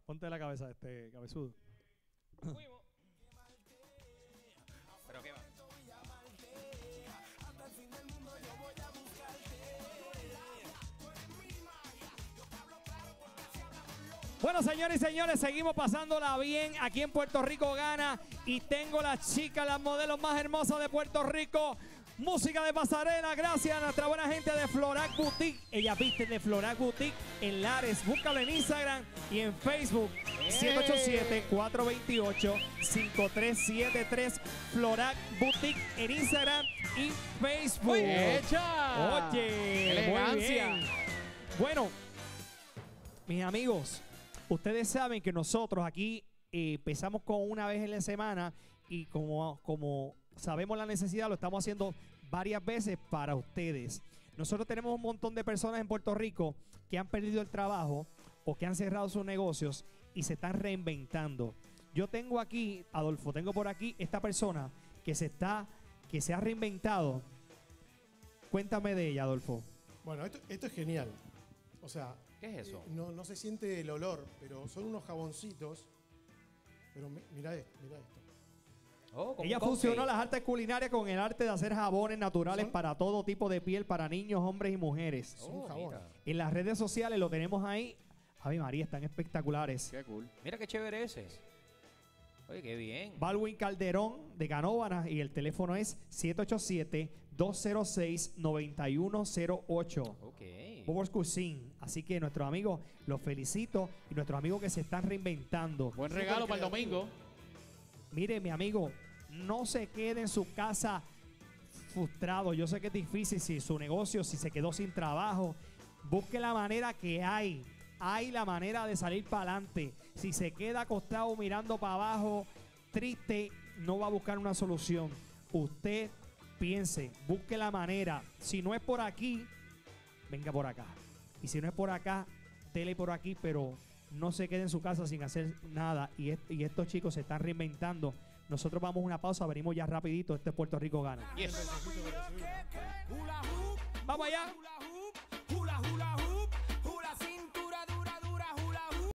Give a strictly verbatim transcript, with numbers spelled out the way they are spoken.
Ponte la cabeza, este cabezudo. Fuimos. Pero qué va. Bueno, señores y señores, seguimos pasándola bien aquí en Puerto Rico Gana. Y tengo las chicas, las modelos más hermosas de Puerto Rico. Música de pasarela, gracias a nuestra buena gente de Florac Boutique. Ellas visten de Florac Boutique en Lares. Búscalo en Instagram y en Facebook. siete ocho siete, cuatro dos ocho, cinco tres siete tres. Florac Boutique en Instagram y Facebook. ¡Hecha! Oye, ¡Elegancia! muy bien. Bueno, mis amigos, ustedes saben que nosotros aquí eh, empezamos con una vez en la semana y como, como sabemos la necesidad, lo estamos haciendo varias veces para ustedes. Nosotros tenemos un montón de personas en Puerto Rico que han perdido el trabajo o que han cerrado sus negocios y se están reinventando. Yo tengo aquí, Adolfo, tengo por aquí esta persona que se está, que se ha reinventado. Cuéntame de ella, Adolfo. Bueno, esto, esto es genial. O sea, ¿Qué es eso? eh, no, no se siente el olor, pero son unos jaboncitos. Pero mi- mira esto, mira esto. Oh, como Ella un fusionó cupcake. las artes culinarias con el arte de hacer jabones naturales ¿Son? para todo tipo de piel, para niños, hombres y mujeres. Son Oh, jabón. mira. En las redes sociales lo tenemos ahí. Ave María, están espectaculares. Qué cool. Mira qué chévere ese. Oye, qué bien. Baldwin Calderón de Canóvanas y el teléfono es siete ocho siete, dos cero seis, nueve uno cero ocho. Ok. Bobos Cuisine. Así que nuestros amigos, los felicito y nuestros amigos que se están reinventando. Buen regalo para el domingo. Mire, mi amigo, no se quede en su casa frustrado. Yo sé que es difícil si su negocio, si se quedó sin trabajo. Busque la manera que hay. Hay la manera de salir para adelante. Si se queda acostado mirando para abajo, triste, no va a buscar una solución. Usted piense, busque la manera. Si no es por aquí, venga por acá. Y si no es por acá, dele por aquí, pero no se quede en su casa sin hacer nada. Y, est- y estos chicos se están reinventando. Nosotros vamos a una pausa, venimos ya rapidito. Este Puerto Rico Gana. Yes. Vamos allá.